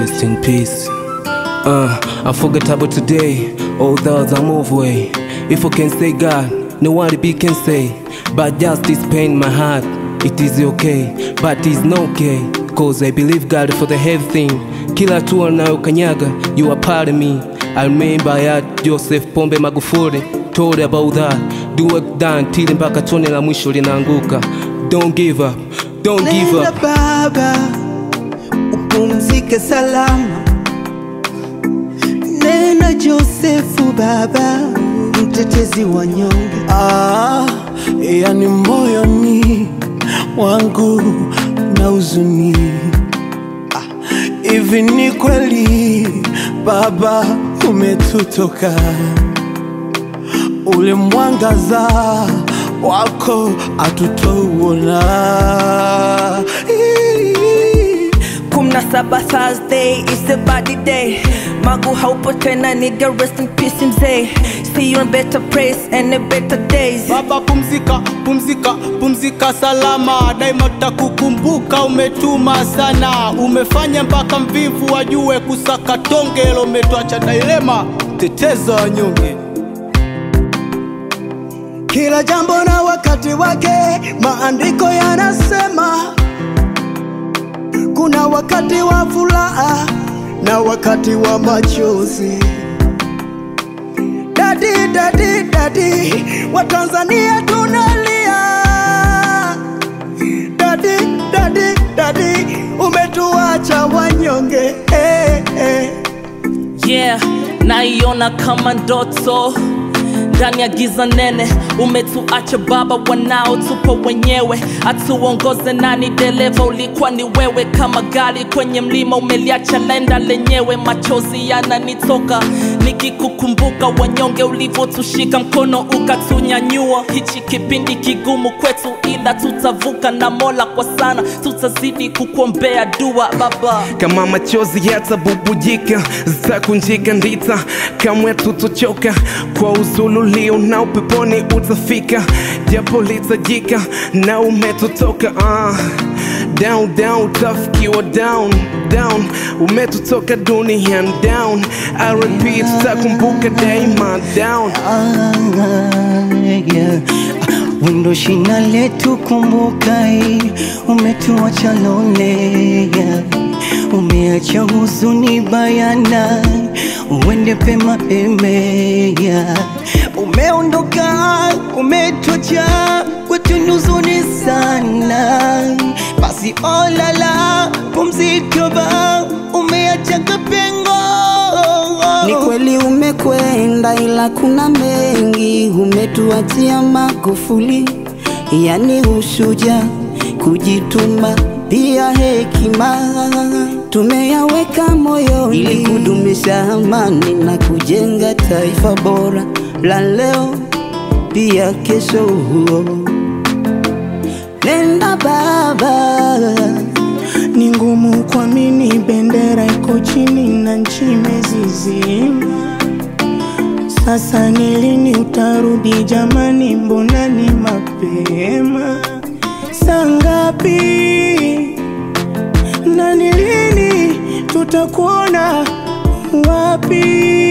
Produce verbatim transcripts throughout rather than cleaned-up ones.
Rest in peace. Uh, unforgettable today, all those are move away. If I can say God, no one be can say. But justice pain my heart, it is okay, but it's not okay. Cause I believe God for the everything. Kila tu unayokanyaga, you are part of me. I remember ya Joseph Pombe Magufuli told about that. Do work done till mpaka tone la mwisho linaanguka. Don't give up, don't give up. Nenda baba, upumzike salama. Nena Josefu baba, mtetezi wa nyonge. Ah, yani moyoni wangu na huzuni. Hivi ah, ni kweli baba umetutoka, ule mwangaza wako atutouona. Kumna saba Thursday, it's a body day. Magu haupo tena nigga, rest in peace mzee. See you in better place and in better days. Baba pumzika, pumzika, pumzika salama. Daima tutakukumbuka, umetuma sana. Umefanya mpaka mvivu wajue kusaka tonge. Leo umetuacha dilema, tetezo wanyonge. Kila jambo na wakati wake, maandiko yanasema. Kuna wakati wa furaha na wakati wa machozi. Daddy, daddy, daddy, wa Tanzania tunalia. Daddy, daddy, daddy, umetuacha wanyonge. Hey, hey. Yeah, naiona kama ndoto ndani ya giza nene. Umetuacha baba, wanao tupo wenyewe. Atuongoze nani dereva, ulikuwa ni wewe. Kama gari kwenye mlima umeliacha lenda lenyewe. Machozi yananitoka nikikukumbuka wanyonge, ulivyotushika mkono ukatunyanyua. Hichi kipindi kigumu kwetu ila tutavuka, na Mola kwa sana tutazidi kukuombea dua baba. Kama machozi yatabubujika, zitakunjika ndita, kamwe tutochoka. Kwa uzulu leo na upeponi utafika, japo litajika na umetutoka. uh. Down, down, tafikiwa down, down, umetutoka dunia down. I repeat, tutakumbuka daima down. Ah, yeah. Wendo shina letu kumbuka, umetuacha lonely, yeah. Umeacha huzuni bayana, uende pema peme, yeah. Umeondoka, umetuacha kwetu huzuni sana. Basi olala, pumzika ba, umeacha kapengo. Ni kweli umekwenda ila kuna mengi umetuachia Magufuli. Yani ushuja, kujituma, pia hekima tumeyaweka moyoni ili kudumisha amani na kujenga taifa bora la leo pia kesho. Nenda baba, ni ngumu kuamini bendera iko chini na nchi imezizima. Sasa ni lini utarudi jamani, mbona ni mapema? Saa ngapi na ni lini tutakuona wapi?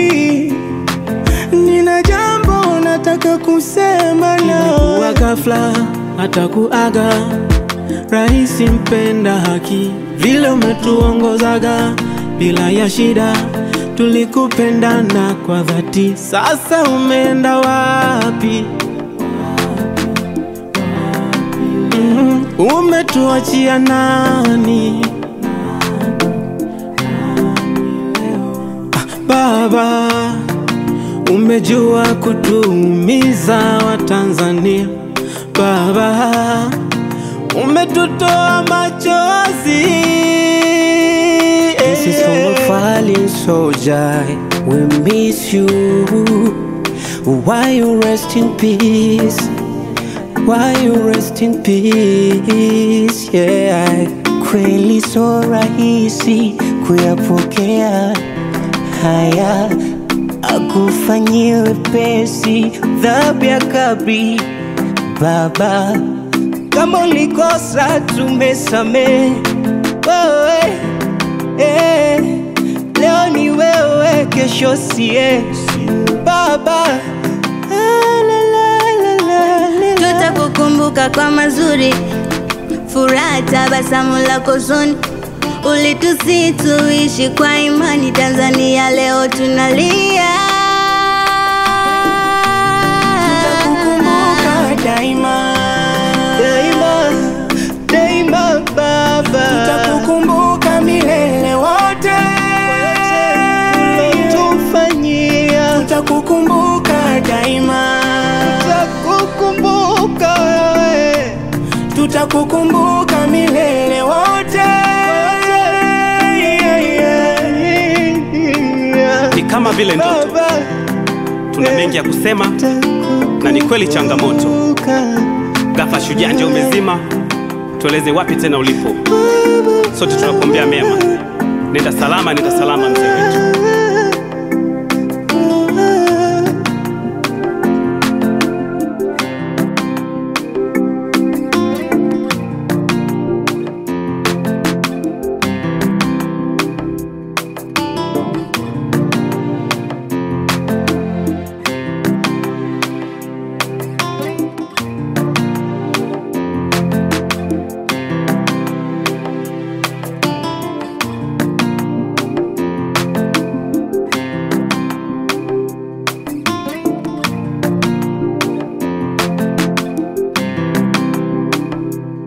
Nina jambo nataka kusema na kwa ghafla hata kuaga. Rais mpenda haki, vile umetuongozaga bila ya shida. Tulikupendana kwa dhati, sasa umeenda wapi? Mm, umetuachia nani? Baba, umejua kutuumiza wa Tanzania. Baba, umetutoa machozi. This is for a fallen soldier, we miss you. Why you rest in peace? Why you rest in peace? Yeah, kweli so rahisi kuyapokea haya, akufanyie wepesi dhambi ya kabri. Baba, kama ulikosa tumesamehe. Oh, eh, eh. leo ni wewe, kesho sie baba. Tutakukumbuka kwa mazuri, furaha, tabasamu lako zoni. Ulitusi tuishi kwa imani, Tanzania leo tunalia. Tutakukumbuka daima, daima, daima baba. Tutakukumbuka milele wote ulotufanyia. Tutakukumbuka daima, tutakukumbuka wewe. Tutakukumbuka milele wote. Ni kama vile ndoto, tuna mengi ya kusema na ni kweli changamoto. Ghafla shujaa nje umezima, tueleze wapi tena ulipo. Sote tunakuombea mema. Nenda salama, nenda salama mzee wetu.